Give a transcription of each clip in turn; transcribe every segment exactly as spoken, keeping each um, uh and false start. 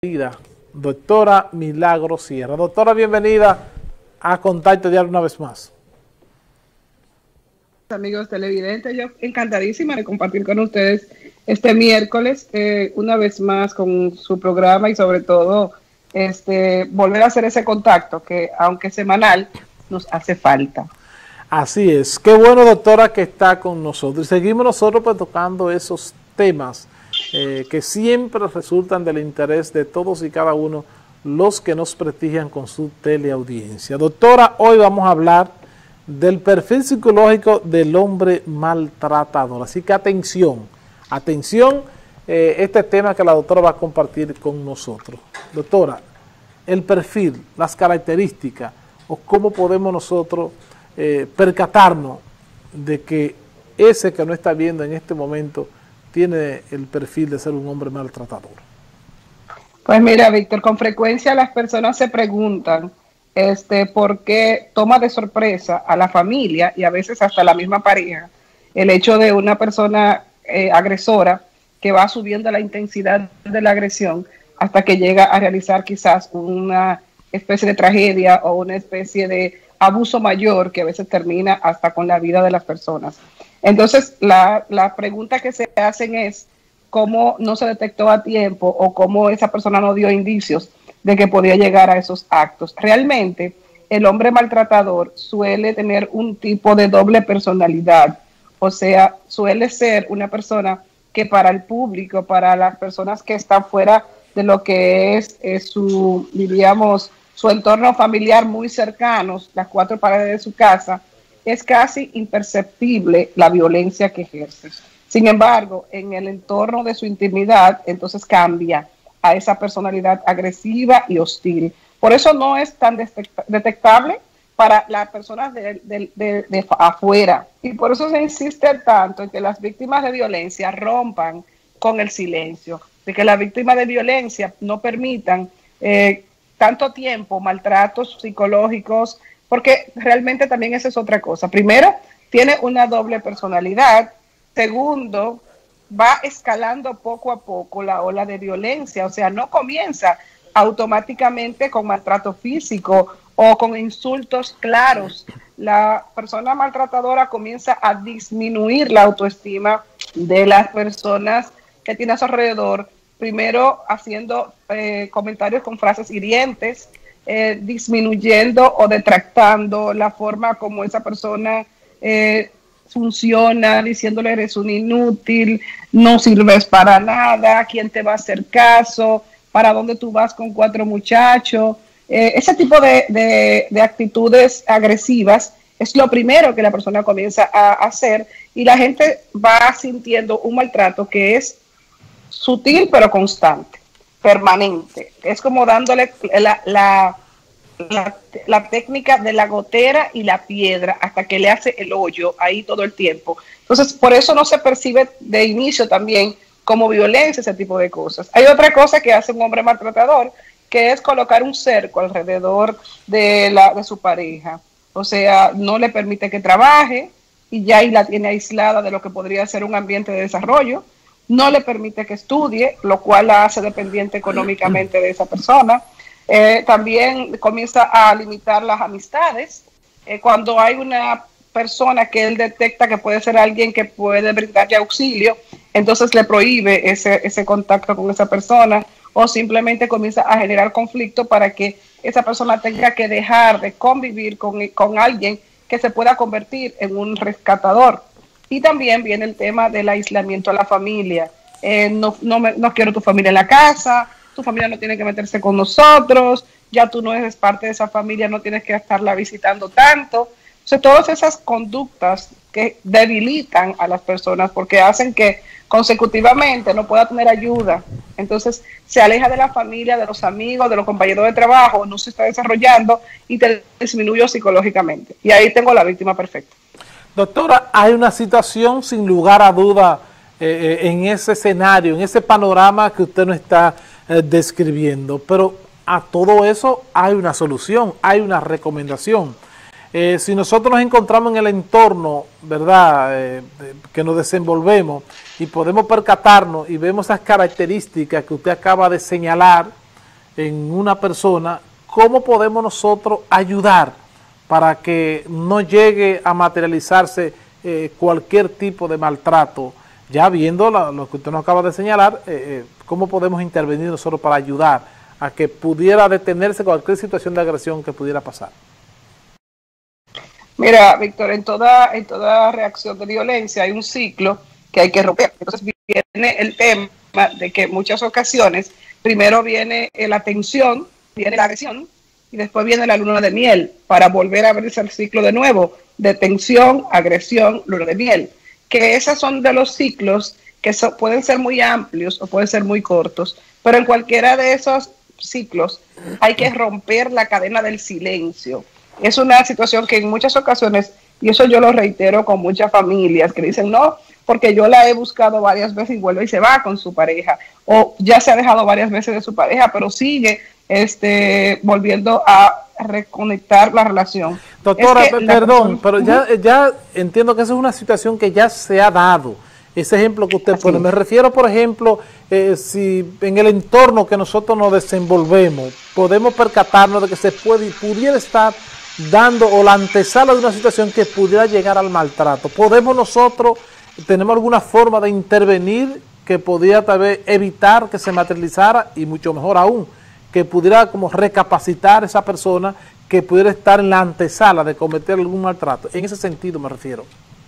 Doctora Milagros Sierra. Doctora, bienvenida a Contacto Diario una vez más. Amigos televidentes, yo encantadísima de compartir con ustedes este miércoles, eh, una vez más con su programa y sobre todo este volver a hacer ese contacto que aunque semanal nos hace falta. Así es. Qué bueno, doctora, que está con nosotros. Y seguimos nosotros pues tocando esos temas eh, que siempre resultan del interés de todos y cada uno los que nos prestigian con su teleaudiencia. Doctora, hoy vamos a hablar del perfil psicológico del hombre maltratador. Así que atención, atención, eh, este tema que la doctora va a compartir con nosotros. Doctora, el perfil, las características o cómo podemos nosotros eh, percatarnos de que ese que no está viendo en este momento tiene el perfil de ser un hombre maltratador. Pues mira, Víctor, con frecuencia las personas se preguntan Este, porque toma de sorpresa a la familia y a veces hasta la misma pareja el hecho de una persona eh, agresora que va subiendo la intensidad de la agresión hasta que llega a realizar quizás una especie de tragedia o una especie de abuso mayor que a veces termina hasta con la vida de las personas. Entonces, la, la pregunta que se hacen es cómo no se detectó a tiempo o cómo esa persona no dio indicios de que podía llegar a esos actos. Realmente, el hombre maltratador suele tener un tipo de doble personalidad, o sea, suele ser una persona que para el público, para las personas que están fuera de lo que es, es su, diríamos, su entorno familiar muy cercanos, las cuatro paredes de su casa, es casi imperceptible la violencia que ejerce. Sin embargo, en el entorno de su intimidad, entonces cambia a esa personalidad agresiva y hostil. Por eso no es tan detectable para las personas de, de, de, de afuera. Y por eso se insiste tanto en que las víctimas de violencia rompan con el silencio, de que las víctimas de violencia no permitan eh, tanto tiempo maltratos psicológicos, porque realmente también esa es otra cosa. Primero, tiene una doble personalidad. Segundo, va escalando poco a poco la ola de violencia, o sea, no comienza automáticamente con maltrato físico o con insultos claros. La persona maltratadora comienza a disminuir la autoestima de las personas que tiene a su alrededor, primero haciendo eh, comentarios con frases hirientes, eh, disminuyendo o detractando la forma como esa persona eh, funciona, diciéndole eres un inútil, no sirves para nada, ¿quién te va a hacer caso? ¿Para dónde tú vas con cuatro muchachos? Eh, ese tipo de, de, de actitudes agresivas es lo primero que la persona comienza a hacer y la gente va sintiendo un maltrato que es sutil pero constante, permanente. Es como dándole la... la La, la técnica de la gotera y la piedra hasta que le hace el hoyo ahí todo el tiempo. Entonces, por eso no se percibe de inicio también como violencia ese tipo de cosas. Hay otra cosa que hace un hombre maltratador, que es colocar un cerco alrededor de, la, de su pareja. O sea, no le permite que trabaje y ya ahí la tiene aislada de lo que podría ser un ambiente de desarrollo. No le permite que estudie, lo cual la hace dependiente económicamente de esa persona. Eh, también comienza a limitar las amistades. Eh, cuando hay una persona que él detecta que puede ser alguien que puede brindarle auxilio, entonces le prohíbe ese, ese contacto con esa persona o simplemente comienza a generar conflicto para que esa persona tenga que dejar de convivir con, con alguien que se pueda convertir en un rescatador. Y también viene el tema del aislamiento a la familia. Eh, no, no, me, no quiero tu familia en la casa, tu familia no tiene que meterse con nosotros, ya tú no eres parte de esa familia, no tienes que estarla visitando tanto. O sea, todas esas conductas que debilitan a las personas porque hacen que consecutivamente no pueda tener ayuda. Entonces se aleja de la familia, de los amigos, de los compañeros de trabajo, no se está desarrollando y te disminuye psicológicamente. Y ahí tengo la víctima perfecta. Doctora, hay una situación sin lugar a duda eh, en ese escenario, en ese panorama que usted nos está eh, describiendo, pero a todo eso hay una solución, hay una recomendación. Eh, si nosotros nos encontramos en el entorno, ¿verdad?, eh, que nos desenvolvemos y podemos percatarnos y vemos esas características que usted acaba de señalar, en una persona, ¿cómo podemos nosotros ayudar para que no llegue a materializarse eh, cualquier tipo de maltrato? Ya viendo la, lo que usted nos acaba de señalar, eh, eh, ¿cómo podemos intervenir nosotros para ayudar a que pudiera detenerse cualquier situación de agresión que pudiera pasar? Mira, Víctor, en toda, en toda reacción de violencia hay un ciclo que hay que romper. Entonces viene el tema de que en muchas ocasiones primero viene la tensión, viene la agresión y después viene la luna de miel para volver a abrirse el ciclo de nuevo de tensión, agresión, luna de miel. Que esos son de los ciclos que so, pueden ser muy amplios o pueden ser muy cortos, pero en cualquiera de esos ciclos hay que romper la cadena del silencio. Es una situación que en muchas ocasiones, y eso yo lo reitero con muchas familias que dicen, no, porque yo la he buscado varias veces y vuelve y se va con su pareja, o ya se ha dejado varias veces de su pareja, pero sigue este, volviendo a reconectar la relación. Doctora, es que perdón, persona, pero uh-huh. ya, ya entiendo que esa es una situación que ya se ha dado. Ese ejemplo que usted Así pone, es. me refiero, por ejemplo, eh, si en el entorno que nosotros nos desenvolvemos, podemos percatarnos de que se puede, pudiera estar dando o la antesala de una situación que pudiera llegar al maltrato. ¿Podemos nosotros, tenemos alguna forma de intervenir que pudiera tal vez evitar que se materializara y mucho mejor aún, que pudiera como recapacitar a esa persona que pudiera estar en la antesala de cometer algún maltrato? En ese sentido me refiero.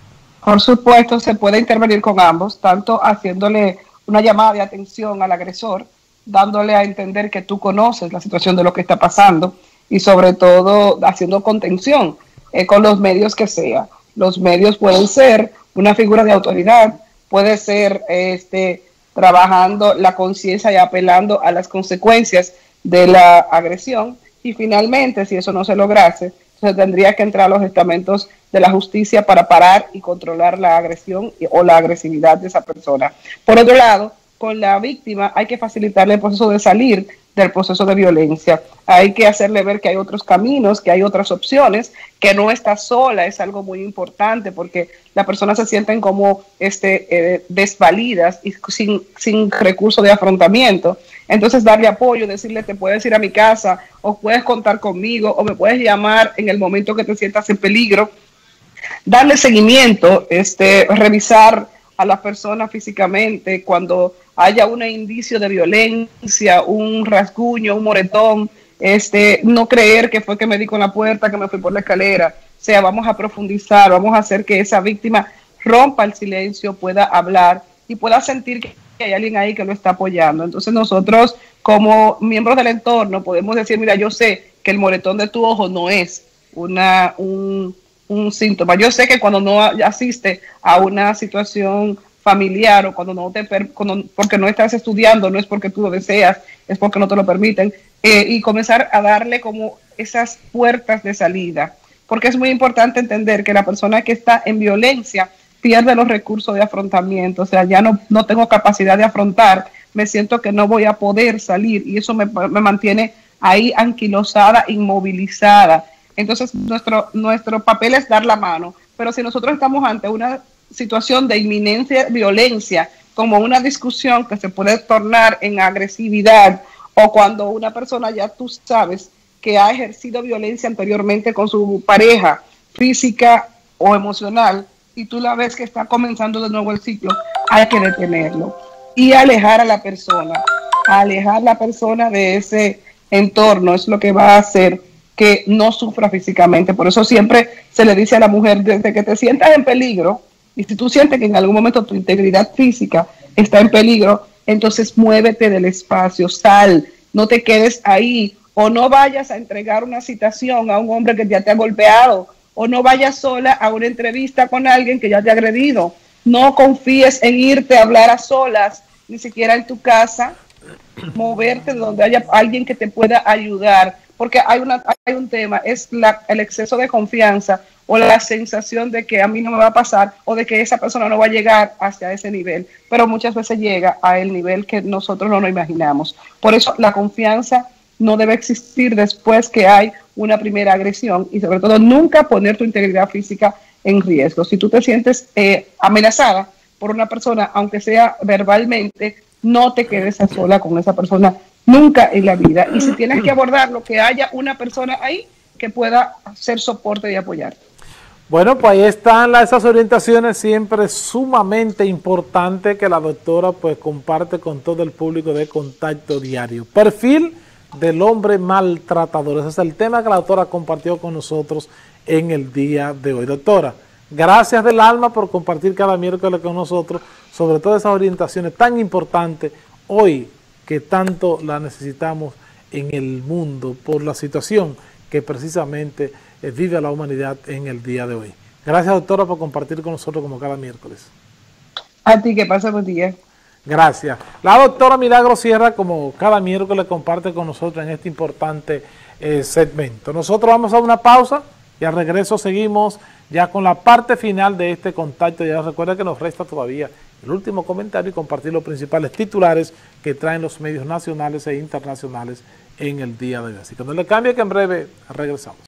Por supuesto, se puede intervenir con ambos, tanto haciéndole una llamada de atención al agresor, dándole a entender que tú conoces la situación de lo que está pasando y sobre todo haciendo contención eh, con los medios que sea. Los medios pueden ser una figura de autoridad, puede ser este, trabajando la conciencia y apelando a las consecuencias de la agresión y finalmente, si eso no se lograse, se tendría que entrar a los estamentos de la justicia para parar y controlar la agresión o la agresividad de esa persona. Por otro lado, con la víctima hay que facilitarle el proceso de salir del proceso de violencia. Hay que hacerle ver que hay otros caminos, que hay otras opciones, que no está sola, es algo muy importante porque las personas se sienten como este, eh, desvalidas y sin, sin recurso de afrontamiento. Entonces darle apoyo, decirle te puedes ir a mi casa o puedes contar conmigo o me puedes llamar en el momento que te sientas en peligro. Darle seguimiento, este, revisar a las personas físicamente cuando haya un indicio de violencia, un rasguño, un moretón, este, no creer que fue que me di con la puerta, que me fui por la escalera. O sea, vamos a profundizar, vamos a hacer que esa víctima rompa el silencio, pueda hablar y pueda sentir que hay alguien ahí que lo está apoyando. Entonces nosotros como miembros del entorno podemos decir, mira, yo sé que el moretón de tu ojo no es una, un, un síntoma. Yo sé que cuando no asiste a una situación familiar o cuando no te per, cuando, porque no estás estudiando, no es porque tú lo deseas, es porque no te lo permiten, eh, y comenzar a darle como esas puertas de salida, porque es muy importante entender que la persona que está en violencia pierde los recursos de afrontamiento, o sea, ya no, no tengo capacidad de afrontar, me siento que no voy a poder salir y eso me, me mantiene ahí anquilosada, inmovilizada. Entonces nuestro, nuestro papel es dar la mano, pero si nosotros estamos ante una situación de inminencia violencia, como una discusión que se puede tornar en agresividad, o cuando una persona ya tú sabes que ha ejercido violencia anteriormente con su pareja, física o emocional, y tú la ves que está comenzando de nuevo el ciclo, hay que detenerlo y alejar a la persona, alejar a la persona de ese entorno, es lo que va a hacer que no sufra físicamente. Por eso siempre se le dice a la mujer, desde que te sientas en peligro, y si tú sientes que en algún momento tu integridad física está en peligro, entonces muévete del espacio, sal, no te quedes ahí, o no vayas a entregar una citación a un hombre que ya te ha golpeado, o no vayas sola a una entrevista con alguien que ya te ha agredido. No confíes en irte a hablar a solas, ni siquiera en tu casa, moverte donde haya alguien que te pueda ayudar, porque hay, una, hay un tema, es la, el exceso de confianza o la sensación de que a mí no me va a pasar o de que esa persona no va a llegar hacia ese nivel, pero muchas veces llega a el nivel que nosotros no nos imaginamos. Por eso la confianza no debe existir después que hay una primera agresión y sobre todo nunca poner tu integridad física en riesgo. Si tú te sientes eh, amenazada por una persona, aunque sea verbalmente, no te quedes a sola con esa persona, nunca en la vida. Y si tienes que abordarlo, que haya una persona ahí que pueda hacer soporte y apoyarte. Bueno, pues ahí están las, esas orientaciones, siempre sumamente importante que la doctora pues comparte con todo el público de Contacto Diario. Perfil del hombre maltratador, ese es el tema que la doctora compartió con nosotros en el día de hoy. Doctora, gracias del alma por compartir cada miércoles con nosotros sobre todas esas orientaciones tan importantes hoy que tanto la necesitamos en el mundo por la situación que precisamente eh, vive la humanidad en el día de hoy. Gracias, doctora, por compartir con nosotros como cada miércoles. A ti, que pasa buen día. Gracias. La doctora Milagro Sierra, como cada miércoles, comparte con nosotros en este importante eh, segmento. Nosotros vamos a una pausa y al regreso seguimos ya con la parte final de este contacto. Ya recuerda que nos resta todavía el último comentario y compartir los principales titulares que traen los medios nacionales e internacionales en el día de hoy. Así que no le cambie, que en breve regresamos.